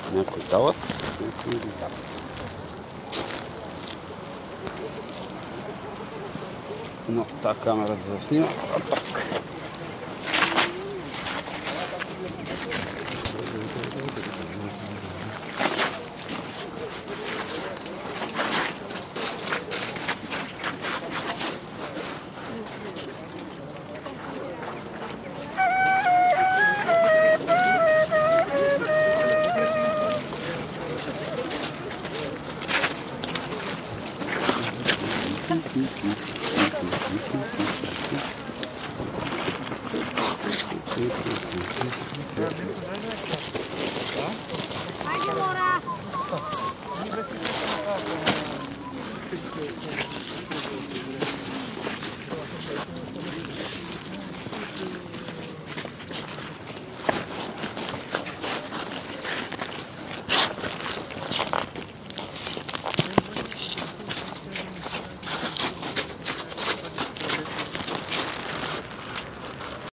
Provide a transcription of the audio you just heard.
Някои дават, някои не дават. Но тази камера за да снима, а пак. Хайде, Лора!